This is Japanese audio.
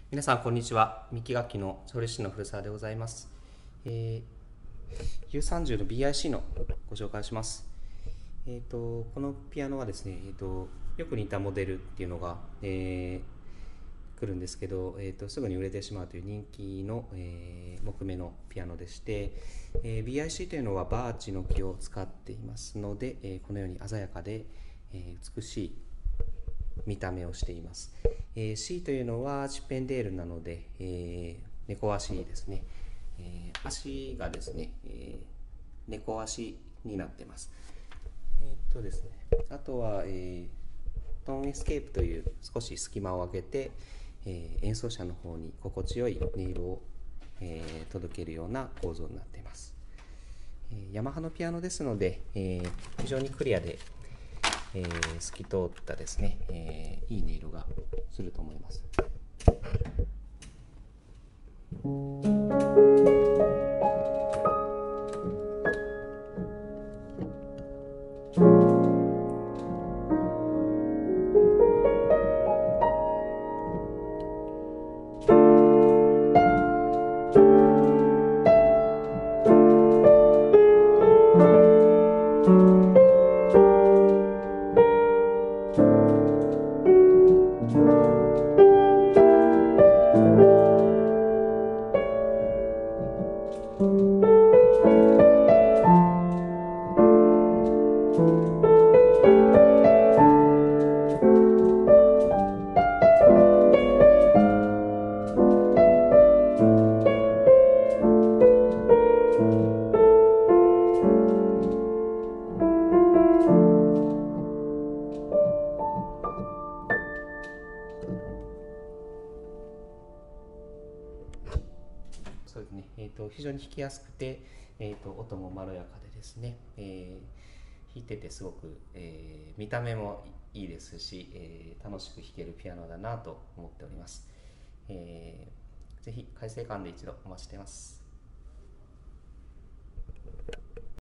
皆さんこんにちは。三木楽器の調理師の古澤でございます。U30 の BIC のご紹介をします。このピアノはですね、よく似たモデルっていうのが、来るんですけど、すぐに売れてしまうという人気の、木目のピアノでして、BIC というのはバーチの木を使っていますので、このように鮮やかで、美しい見た目をしています。C というのはチッペンデールなので、猫足ですね。足がですね、猫足になってます。ですね、あとは、トーンエスケープという少し隙間を空けて、演奏者の方に心地よい音色を、届けるような構造になっています。ヤマハのピアノですので、非常にクリアで透き通ったですね、いい音色がすると思います。そうですね、非常に弾きやすくて、音もまろやかでですね、弾いててすごく、見た目もいいですし、楽しく弾けるピアノだなと思っております。ぜひ改正館で一度お待ちしています。